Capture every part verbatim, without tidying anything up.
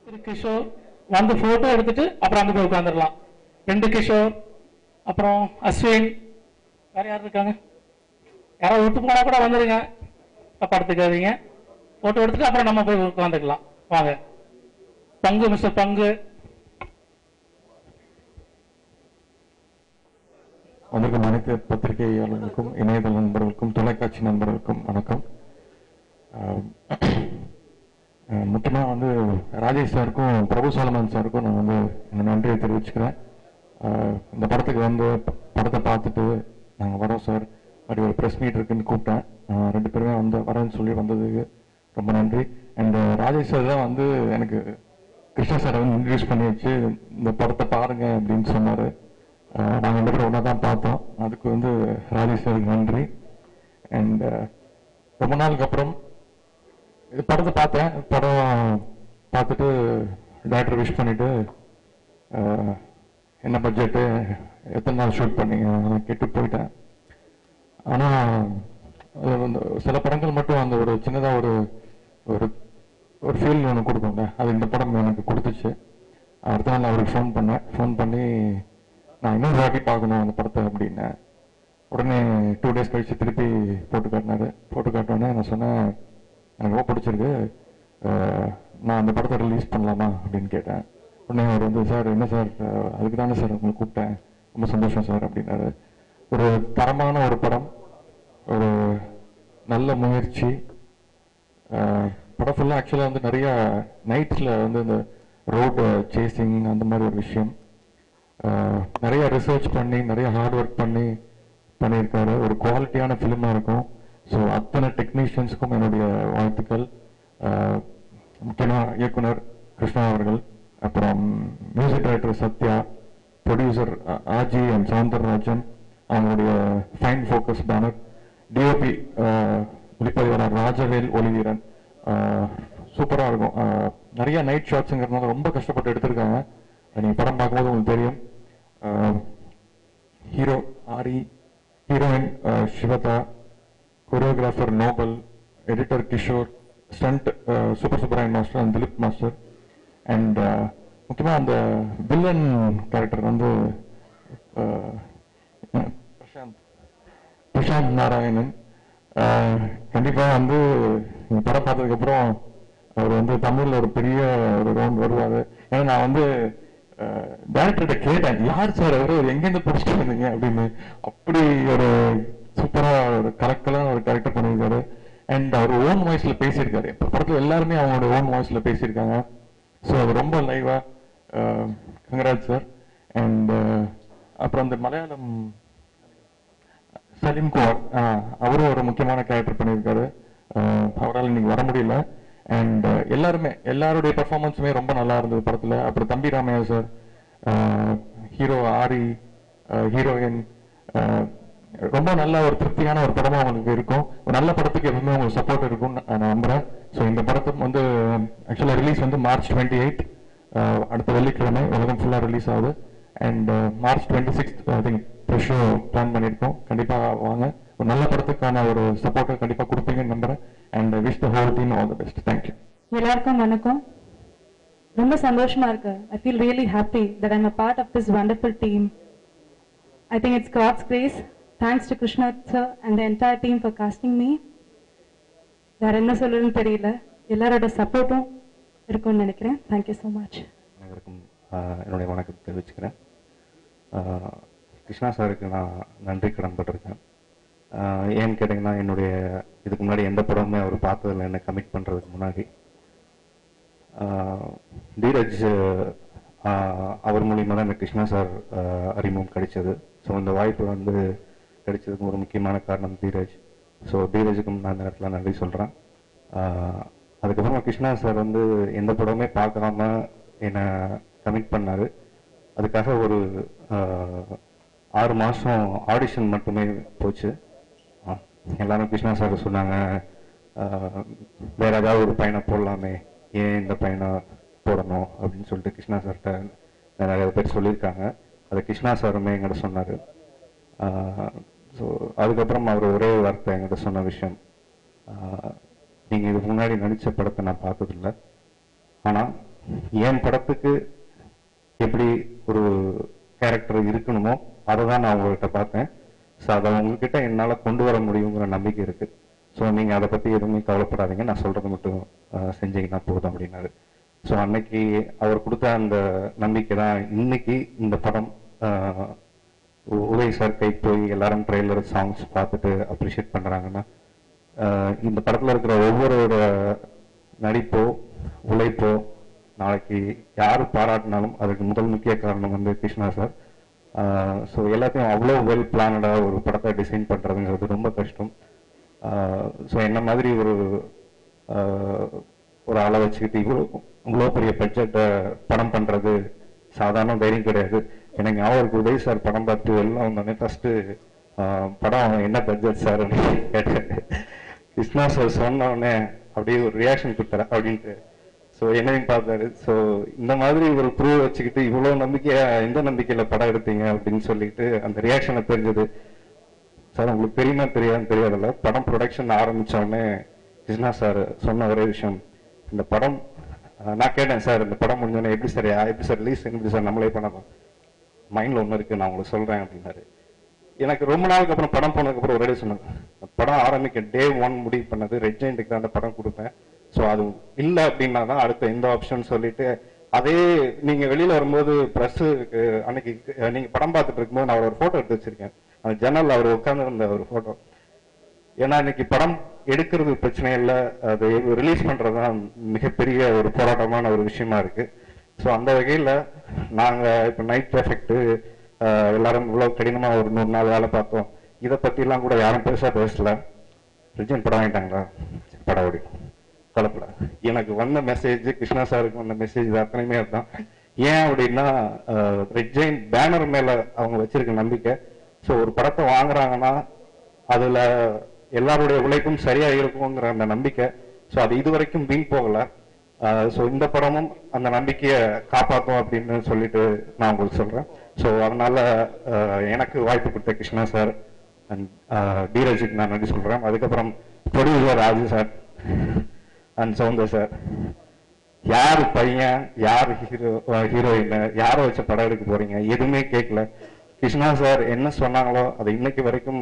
திரு கிஷோர் வந்து ஃபோட்டோ எடுத்துட்டு அப்புறம் அங்கே போய் உட்காந்துடலாம். ரெண்டு கிஷோர், அப்புறம் அஸ்வின், வேறு யார் இருக்காங்க? யாராவது விட்டு போனால் கூட வந்துடுங்க, தப்பா எடுத்துக்காதீங்க. ஃபோட்டோ எடுத்துட்டு அப்புறம் நம்ம போய் உட்காந்துக்கலாம். வாங்க. பங்கு, மிஸ்டர் பங்கு. வணக்கம். அனைத்து பத்திரிகையாளர்களுக்கும், இணையதள நண்பர்களுக்கும், தொலைக்காட்சி நண்பர்களுக்கும் வணக்கம். முக்கியமாக வந்து ராஜேஷ் சாருக்கும் பிரபு சாலமன் சாருக்கும் நான் வந்து எங்கள் நன்றியை தெரிவிச்சுக்கிறேன். இந்த படத்துக்கு வந்து படத்தை பார்த்துட்டு நாங்கள் வரோம் சார், அப்படி ஒரு ப்ரெஸ் மீட் இருக்குன்னு கூப்பிட்டேன். ரெண்டு பேருமே வந்து வரேன்னு சொல்லி வந்ததுக்கு ரொம்ப நன்றி. அண்ட் ராஜேஷ் சார் தான் வந்து எனக்கு கிருஷ்ணா சாரை வந்து இன்ட்ரடியூஸ் பண்ணி வச்சு இந்த படத்தை பாருங்க அப்படின்னு சொன்னார். நாங்கள் ரெண்டு பேரும் ஒன்றா தான் பார்த்தோம். அதுக்கு வந்து ராஜேஷ் சாருக்கு நன்றி. அண்ட் ரொம்ப நாளுக்கு அப்புறம் இது படத்தை பார்த்தேன். படம் பார்த்துட்டு டைரக்டர் விஷ் பண்ணிவிட்டு என்ன பட்ஜெட்டு, எத்தனை நாள் ஷூட் பண்ணீங்க கேட்டு போயிட்டேன். ஆனால் வந்து சில படங்கள் மட்டும் அந்த ஒரு சின்னதாக ஒரு ஒரு ஒரு ஃபீல் ஒன்று கொடுக்குங்க. அது இந்த படம் எனக்கு கொடுத்துச்சு. அடுத்த நாள் அவருக்கு ஃபோன் பண்ணேன். ஃபோன் பண்ணி நான் இன்னொரு வாட்டி பார்க்கணும் அந்த படத்தை அப்படின்னேன். உடனே டூ டேஸ் கழிச்சு திருப்பி போட்டு காட்டினாரு. போட்டு காட்டினோடனே நான் சொன்னேன், எனக்கு ரொம்ப பிடிச்சிருக்கு, நான் அந்த படத்தை ரிலீஸ் பண்ணலாமா அப்படின்னு கேட்டேன். உடனே அவர் வந்து, சார் என்ன சார், அதுக்கு தானே சார் உங்களை கூப்பிட்டேன், ரொம்ப சந்தோஷம் சார் அப்படின்னாரு. ஒரு தரமான ஒரு படம், ஒரு நல்ல முயற்சி. படம் ஃபுல்லாக ஆக்சுவலாக வந்து நிறையா நைட்ஸில் வந்து இந்த ரோடு சேசிங் அந்த மாதிரி ஒரு விஷயம் நிறைய ரிசர்ச் பண்ணி நிறைய ஹார்ட் ஒர்க் பண்ணி பண்ணியிருக்காரு. ஒரு குவாலிட்டியான ஃபிலிமாக இருக்கும். ஸோ அத்தனை டெக்னீஷியன்ஸுக்கும் என்னுடைய வாழ்த்துக்கள். முக்கியமாக இயக்குனர் கிருஷ்ணா அவர்கள், அப்புறம் music director Sathya, producer Aaji and Soundararajan, அவங்களுடைய ஃபைன் ஃபோக்கஸ் பேனர், டிஓபி ஒளிப்பதிவாளர் ராஜவேல் ஒளிவீரன். சூப்பராக இருக்கும். நிறைய நைட் ஷாட்ஸுங்கிறதுனால ரொம்ப கஷ்டப்பட்டு எடுத்திருக்காங்க. நீங்கள் படம் பார்க்கும்போது உங்களுக்கு தெரியும். Hero Aari, heroine Sivada, choreographer Nobel, editor Kishore, stunt super Subbarayan master and Dileep master. And முக்கியமாக அந்த வில்லன் கேரக்டர் வந்து பிரசாந்த் பிரசாந்த் நாராயணன். கண்டிப்பாக வந்து படம் பார்த்ததுக்கப்புறம் அவர் வந்து தமிழில் ஒரு பெரிய ஒரு ரவுண்ட் வருவார். ஏன்னா நான் வந்து டைரக்டர்கிட்ட கேட்டேன், யார் சார் அவர், எங்கேருந்து பிடிச்சிட்டு வந்தீங்க அப்படின்னு. அப்படி ஒரு சூப்பராக ஒரு கலக்கலான ஒரு கேரக்டர் பண்ணியிருக்காரு. அண்ட் அவர் ஓன் வாய்ஸில் பேசியிருக்காரு. இப்போ படத்தில் எல்லாருமே அவங்களோட ஓன் வாய்ஸில் பேசியிருக்காங்க. ஸோ அது ரொம்ப லைவாக. Congrats sir. அண்ட் அப்புறம் அந்த மலையாளம் சலீம் குமார், அவரும் ஒரு முக்கியமான கேரக்டர் பண்ணியிருக்காரு. அவரால் இன்னைக்கு வர முடியல. அண்ட் எல்லாருமே எல்லாருடைய பர்ஃபார்மன்ஸுமே ரொம்ப நல்லா இருந்தது படத்தில். அப்புறம் தம்பி Ramaiah sir, hero Aari, heroine, ரொம்ப நல்ல ஒரு திருப்தியான ஒரு படமாக அவங்களுக்கு இருக்கும். ஒரு நல்ல படத்துக்கு எப்பவுமே உங்களுக்கு சப்போர்ட் இருக்கும்னு நான் நம்புகிறேன். ஸோ இந்த படத்துக்கு வந்து ஆக்சுவலாக ரிலீஸ் வந்து மார்ச் டுவெண்ட்டி எயிட் அடுத்த வெள்ளிக்கிழமை உலகம் ஃபுல்லாக ரிலீஸ் ஆகுது. And March twenty sixth I think fresh show plan பண்ணியிருக்கோம். கண்டிப்பாக வாங்க. ஒரு நல்ல படத்துக்கான ஒரு சப்போர்ட்டை கண்டிப்பாக கொடுப்பீங்கன்னு நம்புகிறேன். And wish the whole team all the best. Thank you. எல்லாருக்கும் வணக்கம். ரொம்ப சந்தோஷமா இருக்கு. I feel really happy that I'm a part of this wonderful team. I think it's God's grace. Thanks to Krishna sir and the entire team for casting me. வேற என்ன சொல்றதுன்னு தெரியல. எல்லாரோட சப்போர்ட்டும் இருக்கும்னு நினைக்கிறேன். Thank you so much. அனைவருக்கும் என்னுடைய வணக்கத்தை தெரிவிச்சுக்கிறேன். கிருஷ்ணா சாருக்கு நான் நன்றி கடன் பட்டிருக்கேன். ஏன்னு கேட்டிங்கன்னா, என்னுடைய இதுக்கு முன்னாடி எந்த படமுமே அவர் பார்த்ததில்லை என்னை கமிட் பண்ணுறதுக்கு முன்னாடி. தீரஜ் அவர் மூலியமாக தான் இந்த கிருஷ்ணா சார் அறிமுகம் கிடைச்சது. ஸோ இந்த வாய்ப்பு வந்து கிடைச்சதுக்கு ஒரு முக்கியமான காரணம் தீரஜ். ஸோ தீரஜுக்கும் நான் இந்த நேரத்தில் நன்றி சொல்கிறேன். அதுக்கப்புறமா கிருஷ்ணா சார் வந்து எந்த படமுமே பார்க்காம என்னை கமிட் பண்ணார். அதுக்காக ஒரு ஆறு மாதம் ஆடிஷன் மட்டுமே போச்சு. எல்லாரும் கிருஷ்ணா சார் சொன்னாங்க, வேற ஏதாவது ஒரு பையனை போடலாமே, ஏன் இந்த பையனை போடணும் அப்படின்னு சொல்லிட்டு கிருஷ்ணா சார்கிட்ட நிறைய பேர் சொல்லியிருக்காங்க. அதை கிருஷ்ணா சாருமே என்கிட்ட சொன்னார். ஸோ அதுக்கப்புறம் அவர் ஒரே வார்த்தை என்கிட்ட சொன்ன விஷயம், நீங்கள் இதுக்கு முன்னாடி நடித்த படத்தை நான் பார்த்ததில்லை, ஆனால் என் படத்துக்கு எப்படி ஒரு கேரக்டர் இருக்கணுமோ அதை தான் நான் உங்கள்கிட்ட பார்த்தேன். ஸோ அதை உங்ககிட்ட என்னால் கொண்டு வர முடியுங்கிற நம்பிக்கை இருக்குது. ஸோ நீங்கள் அதை பற்றி எதுவுமே கவலைப்படாதீங்க, நான் சொல்கிறது மட்டும் செஞ்சீங்கன்னா போதும் அப்படின்னாரு. ஸோ அன்னைக்கு அவர் கொடுத்த அந்த நம்பிக்கை தான் இன்னைக்கு இந்த படம் உதய் சார் கைக்கு போய் எல்லாரும் ட்ரெய்லர் சாங்ஸ் பார்த்துட்டு அப்ரிஷியேட் பண்ணுறாங்கன்னா, இந்த படத்தில் இருக்கிற ஒவ்வொரு நடிப்போ உழைப்போ நாளைக்கு யார் பாராட்டினாலும் அதுக்கு முதல் முக்கிய காரணம் வந்து கிருஷ்ணா சார். ஸோ எல்லாத்தையும் அவ்வளோ வெல் பிளானடாக ஒரு படத்தை டிசைன் பண்ணுறதுங்கிறது ரொம்ப கஷ்டம். ஸோ என்ன மாதிரி ஒரு ஒரு ஆளை வச்சுக்கிட்டு இவ்வளோ இவ்வளோ பெரிய பட்ஜெட்டை படம் பண்ணுறது சாதாரண தைரியம் கிடையாது. எனக்கு ஞாபகம் உதய் சார் படம் பார்த்து எல்லாம் வந்தோடனே ஃபஸ்ட்டு படம் என்ன பட்ஜெட் சார் அப்படின்னு கேட்டேன். கிருஷ்ணா சார் சொன்னோடனே அப்படியே ஒரு ரியாக்ஷன் கொடுத்தாரு அப்படின்ட்டு. ஸோ என்னையும் பார்த்தாரு. ஸோ இந்த மாதிரி ஒரு ப்ரூவ் வச்சுக்கிட்டு இவ்வளோ நம்பிக்கையா எந்த நம்பிக்கையில் படம் எடுத்தீங்க அப்படின்னு சொல்லிட்டு அந்த ரியாக்ஷனை தெரிஞ்சது. சார் உங்களுக்கு தெரியுமா தெரியாதுன்னு தெரியாதில்ல, படம் ப்ரொடக்ஷன் ஆரம்பித்தோடனே கிருஷ்ணா சார் சொன்ன ஒரே விஷயம், இந்த படம் நான் கேட்டேன் சார் இந்த படம் முடிஞ்சோடனே எப்படி சார் எப்படி சார் ரிலீஸ் எப்படி சார் நம்மளே பண்ணலாம், மைண்டில் ஒன்று இருக்குது நான் உங்களுக்கு சொல்கிறேன் அப்படின்னாரு. எனக்கு ரொம்ப நாளுக்கு அப்புறம் படம் போனதுக்கப்புறம் ஒரே சொன்னாங்க, படம் ஆரம்பிக்க டே ஒன் முடிவு பண்ணது ரெட் ஜெயண்ட்டுக்கு தான் அந்த படம் கொடுப்பேன். ஸோ அது இல்லை அப்படின்னா தான் அடுத்த எந்த ஆப்ஷன் சொல்லிட்டு அதே நீங்கள் வெளியில் வரும்போது ப்ரெஸ்ஸு அன்னைக்கு நீங்கள் படம் பார்த்துட்டு இருக்கும்போது நான் ஒரு ஃபோட்டோ எடுத்து வச்சிருக்கேன். அந்த ஜன்னல் அவர் உட்காந்துருந்த ஒரு ஃபோட்டோ. ஏன்னா இன்னைக்கு படம் எடுக்கிறது பிரச்சனை இல்லை, அது ரிலீஸ் பண்ணுறது தான் மிகப்பெரிய ஒரு போராட்டமான ஒரு விஷயமா இருக்கு. ஸோ அந்த வகையில் நாங்கள் இப்போ நைட் எஃபெக்ட்டு எல்லாரும் இவ்வளோ கடினமாக ஒரு நூறு நாள் வேலை பார்த்தோம், இதை பற்றிலாம் கூட யாரும் பெருசாக பேசல. ரிஜன் படம் வாங்கிட்டாங்களா படம் ஓடி கலப்பட எனக்கு வந்த மெசேஜ் கிருஷ்ணா சாருக்கு வந்த மெசேஜ் அத்தனையுமே அதுதான். ஏன் அப்படின்னா ரெட் ஜெயின் பேனர் மேலே அவங்க வச்சிருக்க நம்பிக்கை. ஸோ ஒரு படத்தை வாங்குறாங்கன்னா அதில் எல்லாருடைய உழைப்பும் சரியாக இருக்குங்கிற அந்த நம்பிக்கை. ஸோ அது இது வரைக்கும் வீண் போகலை. ஸோ இந்த படமும் அந்த நம்பிக்கையை காப்பாற்றும் அப்படின்னு சொல்லிட்டு நான் உங்களுக்கு சொல்கிறேன். ஸோ அதனால எனக்கு வாய்ப்பு கொடுத்த கிருஷ்ணா சார் அண்ட் தீரஜுக்கு நான் நன்றி சொல்கிறேன். அதுக்கப்புறம் producer Raju sir and Soundar sir, யார் பையன் யார் ஹீரோ ஹீரோயின் யாரை வச்ச படம் எடுக்க போறீங்க எதுவுமே கேட்கல. கிருஷ்ணா சார் என்ன சொன்னாங்களோ அதை இன்னைக்கு வரைக்கும்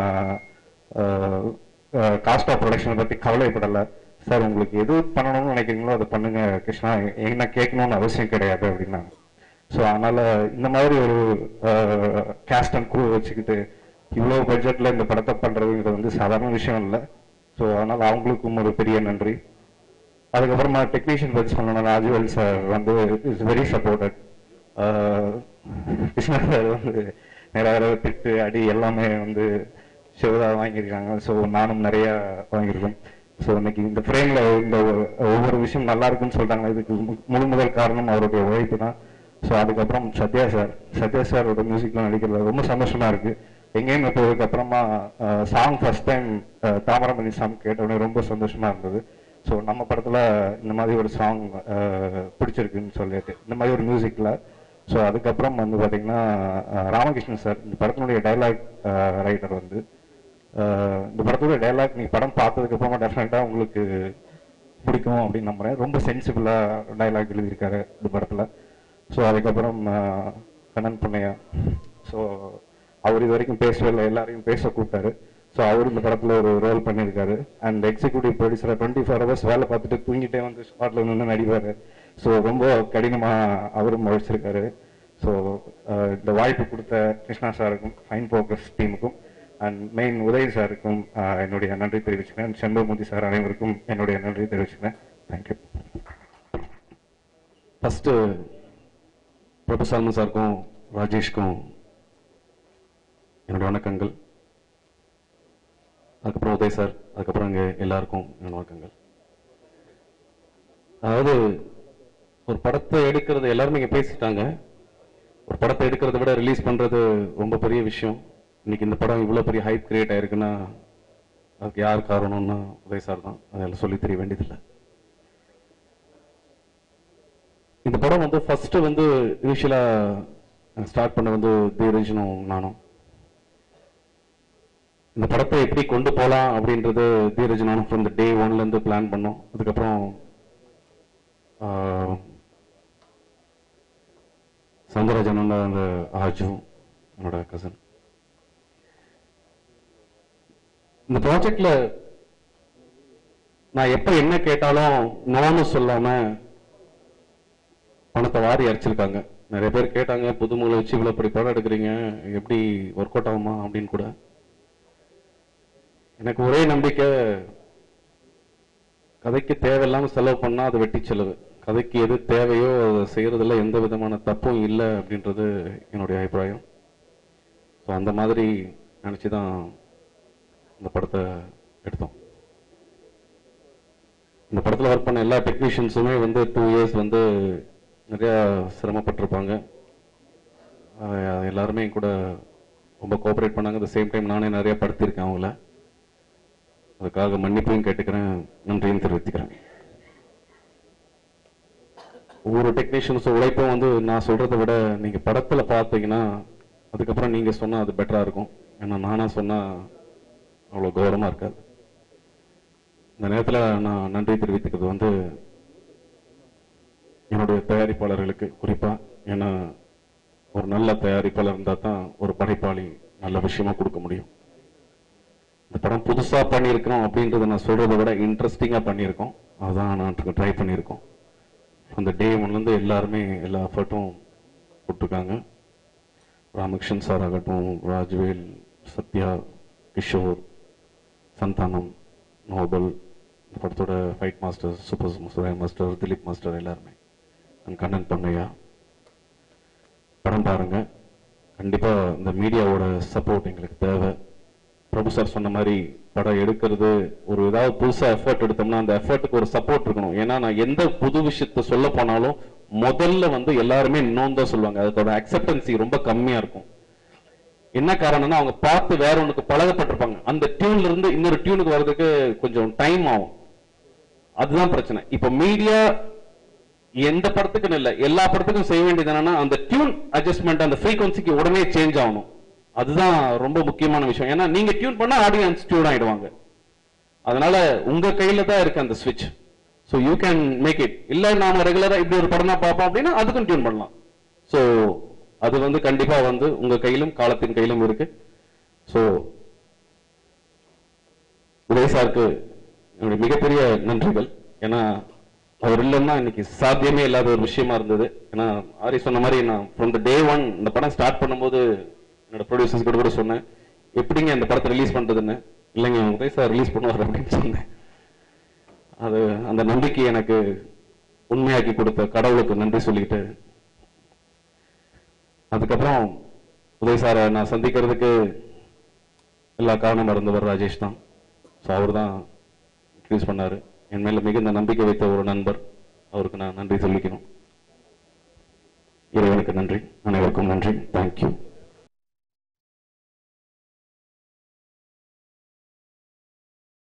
காஸ்ட் ஆஃப் ப்ரொடக்ஷனை பற்றி கவலைப்படலை. சார் உங்களுக்கு எது பண்ணணும்னு நினைக்கிறீங்களோ அதை பண்ணுங்க கிருஷ்ணா, என்ன கேட்கணும்னு அவசியம் கிடையாது அப்படின்னாங்க. ஸோ அதனால இந்த மாதிரி ஒரு கேஸ்ட் அண்ட் க்ரூ வச்சுக்கிட்டு இவ்வளோ பட்ஜெட்டில் இந்த படத்தை பண்ணுறதுங்கிறது வந்து சாதாரண விஷயம் இல்லை. ஸோ அதனால் அவங்களுக்கும் ஒரு பெரிய நன்றி. அதுக்கப்புறமா டெக்னீஷியன் பற்றி சொல்லணும்னா ராஜுவல் சார் வந்து is very supported. Krishna sir வந்து நிறைய திட்டு அடி எல்லாமே வந்து சிவதா வாங்கியிருக்காங்க. ஸோ நானும் நிறையா வாங்கியிருக்கேன். ஸோ இன்னைக்கு இந்த ஃப்ரேமில் இந்த ஒவ்வொரு விஷயம் நல்லா இருக்குன்னு சொல்கிறாங்க, இதுக்கு முழு முதல் காரணம் அவருடைய உழைப்பு தான். ஸோ அதுக்கப்புறம் சத்யா சார் சத்யா சாரோட மியூசிக்லாம் நடிக்கிறது ரொம்ப சந்தோஷமாக இருக்குது. எங்கேயும் போனதுக்கு அப்புறமா song first time Thamaramani song கேட்டவுடனே ரொம்ப சந்தோஷமாக இருந்தது. ஸோ நம்ம படத்தில் இந்த மாதிரி ஒரு சாங் பிடிச்சிருக்குன்னு சொல்லிட்டு இந்த மாதிரி ஒரு மியூசிக்கில். ஸோ அதுக்கப்புறம் வந்து பார்த்திங்கன்னா ராமகிருஷ்ணன் சார் இந்த படத்தினுடைய டைலாக் ரைட்டர் வந்து இந்த படத்துடைய டைலாக் நீங்கள் படம் பார்த்ததுக்கப்புறமா டெஃபினட்டாக உங்களுக்கு பிடிக்கும் அப்படின்னு நம்புகிறேன். ரொம்ப சென்சிபிளாக டைலாக் எழுதியிருக்காரு இந்த படத்தில். ஸோ அதுக்கப்புறம் கண்ணன் பொன்னையா, ஸோ அவர் இது வரைக்கும் பேசவே இல்லை, எல்லாரையும் பேச கூப்பிட்டாரு. ஸோ அவர் இந்த படத்தில் ஒரு ரோல் பண்ணியிருக்காரு. அண்ட் எக்ஸிக்யூட்டிவ் ப்ரொடியூசரை டுவெண்ட்டி ஃபோர் ஹவர்ஸ் வேலை பார்த்துட்டு தூங்கிட்டே வந்து ஸ்பாட்டில் நின்று நடிப்பார். ஸோ ரொம்ப கடினமாக அவரும் உழைச்சிருக்காரு. ஸோ இந்த வாய்ப்பு கொடுத்த கிருஷ்ணா சாருக்கும் ஃபைன் ஃபோக்கஸ் டீமுக்கும் அண்ட் மெயின் உதய் சாருக்கும் என்னுடைய நன்றி தெரிவிச்சுக்கிறேன். செம்பமூர்த்தி சார் அனைவருக்கும் என்னுடைய நன்றி தெரிவிச்சுக்கிறேன். தேங்க்யூ. ஃபஸ்ட்டு பிரபுசால்மன் சாருக்கும் ராஜேஷ்க்கும் என்னுடைய வணக்கங்கள். அதுக்கப்புறம் உதய் சார், அதுக்கப்புறம் இங்கே எல்லாருக்கும் என்னோட வணக்கங்கள். அதாவது ஒரு படத்தை எடுக்கிறது எல்லாருமே இங்கே பேசிட்டாங்க. ஒரு படத்தை எடுக்கிறத விட ரிலீஸ் பண்ணுறது ரொம்ப பெரிய விஷயம். இன்னைக்கு இந்த படம் இவ்வளோ பெரிய ஹைப் கிரியேட் ஆயிருக்குன்னா அதுக்கு யார் காரணம்னா உதய் சார் தான். அதெல்லாம் சொல்லி தெரிய வேண்டியதில்லை. இந்த படம் வந்து ஃபர்ஸ்ட் வந்து இனிஷியலாக ஸ்டார்ட் பண்ண வந்து தீரஜனும் நானும் இந்த படத்தை எப்படி கொண்டு போகலாம் அப்படின்றது தீரஜ் நானும் ஃப்ரம் த டே ஒன்லேருந்து பிளான் பண்ணோம். அதுக்கப்புறம் சவுந்தரராஜன் அந்த ஆஜு என்னோட கசன். இந்த ப்ராஜெக்ட்ல நான் எப்ப என்ன கேட்டாலும் நோன்னு சொல்லாம பணத்தை வாரி அரைச்சிருக்காங்க. நிறைய பேர் கேட்டாங்க, புதுமுகளை வச்சு இவ்வளவு இப்படி படம் எடுக்கிறீங்க, எப்படி ஒர்க் அவுட் ஆகுமா அப்படின்னு கூட. எனக்கு ஒரே நம்பிக்கை, கதைக்கு தேவையில்லாம செலவு பண்ணா அது வெட்டி செலவு, கதைக்கு எது தேவையோ அதை செய்யறதுல எந்த விதமான தப்பும் இல்லை அப்படின்றது என்னுடைய அபிப்பிராயம். ஸோ அந்த மாதிரி நினைச்சுதான் இந்த படத்தை எடுத்தோம். இந்த படத்தில் ஒர்க் பண்ண எல்லா டெக்னீஷியன்ஸுமே வந்து டூ இயர்ஸ் வந்து நிறையா சிரமப்பட்டிருப்பாங்க. எல்லாருமே கூட ரொம்ப கோஆப்ரேட் பண்ணாங்க. அட் சேம் டைம் நானே நிறைய படுத்திருக்கேன் அவங்கள. அதுக்காக மன்னிப்பையும் கேட்டுக்கிறேன், நன்றியும் தெரிவித்துக்கிறேன். ஒவ்வொரு டெக்னீஷியன்ஸும் உழைப்பும் வந்து நான் சொல்றதை விட நீங்க படத்துல பார்த்தீங்கன்னா அதுக்கப்புறம் நீங்க சொன்னா அது பெட்டரா இருக்கும். ஏன்னா நானா சொன்னா அவ்வளோ கௌரவமா இருக்காது. இந்த நேரத்தில் நான் நன்றி தெரிவித்துக்கிறது வந்து என்னுடைய தயாரிப்பாளர்களுக்கு குறிப்பா. ஏன்னா ஒரு நல்ல தயாரிப்பாளர் இருந்தால் தான் ஒரு படைப்பாளி நல்ல விஷயமா கொடுக்க முடியும். இந்த படம் புதுசா பண்ணியிருக்கிறோம் அப்படின்றத நான் சொல்றதை விட இன்ட்ரெஸ்டிங்கா பண்ணியிருக்கோம். அதுதான் நான் ட்ரை பண்ணியிருக்கோம். அந்த டே ஒன்லேருந்து எல்லாருமே எல்லா எஃபர்ட்டும் போட்டிருக்காங்க. ராமகிருஷ்ணன் சார் ஆகட்டும், ராஜ்வேல், சத்யா, கிஷோர், சந்தானம், நோபல், இந்த படத்தோட fight master, super Suren master, Dileep master, எல்லாருமே, கண்ணன் பொன்னையா. படம் பாருங்க. கண்டிப்பா இந்த மீடியாவோட சப்போர்ட் எங்களுக்கு தேவை. பிரபு சார் சொன்ன மாதிரி படம் எடுக்கிறது ஒரு ஏதாவது புதுசா எஃபர்ட் எடுத்தோம்னா அந்த எஃபர்ட்டுக்கு ஒரு சப்போர்ட் இருக்கணும். ஏன்னா நான் எந்த புது விஷயத்த சொல்ல போனாலும் முதல்ல வந்து எல்லாருமே இன்னொன்னு தான் சொல்லுவாங்க. அதோட அக்செப்டன்சி ரொம்ப கம்மியா இருக்கும். என்ன காரணம்னா அவங்க பார்த்து வேற ஒண்ணுக்கு பழகப்பட்டிருப்பாங்க. அந்த டியூன்ல இருந்து இன்னொரு டியூனுக்கு வர்றதுக்கு கொஞ்சம் டைம் ஆகும். அதுதான் பிரச்சனை. இப்ப மீடியா எந்த படத்துக்குன்னு இல்லை, எல்லா படத்துக்கும் செய்ய வேண்டியது என்னன்னா அந்த டியூன் அட்ஜஸ்ட்மெண்ட், அந்த ஃப்ரீக்வன்சிக்கு உடனே சேஞ்ச் ஆகணும். அதுதான் ரொம்ப முக்கியமான விஷயம். ஏன்னா நீங்க டியூன் பண்ணா ஆடியன்ஸ் டியூன் ஆயிடுவாங்க. அதனால உங்க கையில தான் இருக்கு அந்த ஸ்விட்ச். So you can make it. இல்ல நாம ரெகுலரா இப்படி ஒரு படம் தான் பார்ப்போம் அப்படின்னா அதுக்கும் டியூன் பண்ணலாம். ஸோ அது வந்து கண்டிப்பா வந்து உங்க கையிலும் காலத்தின் கையிலும் இருக்கு. ஸோ உதய சாருக்கு என்னுடைய மிகப்பெரிய நன்றிகள். ஏன்னா அவர் இல்லைன்னா இன்னைக்கு சாத்தியமே இல்லாத ஒரு விஷயமா இருந்தது. ஏன்னா ஆரி சொன்ன மாதிரி நான் ஃப்ரம் த டே ஒன் இந்த படம் ஸ்டார்ட் பண்ணும்போது என்னோட ப்ரொடியூசர்ஸ் கூட கூட சொன்னேன், எப்படிங்க இந்த படத்தை ரிலீஸ் பண்றதுன்னு. இல்லைங்க உதய சார் ரிலீஸ் பண்ணுவார் அப்படின்னு சொன்னேன். அது அந்த நம்பிக்கை எனக்கு உண்மையாக்கி கொடுத்த கடவுளுக்கு நன்றி சொல்லிட்டு, அதுக்கப்புறம் உதய சாரை நான் சந்திக்கிறதுக்கு எல்லா காரணம் இருந்தவர் ராஜேஷ் தான். ஸோ அவர் தான் இன்ட்ரடியூஸ் பண்ணாரு. என் மேல மிகுந்த நம்பிக்கை வைத்த ஒரு நண்பர். அவருக்கு நான் நன்றி சொல்லிக்கணும். இறைவனுக்கு நன்றி, அனைவருக்கும் நன்றி. தேங்க்யூ.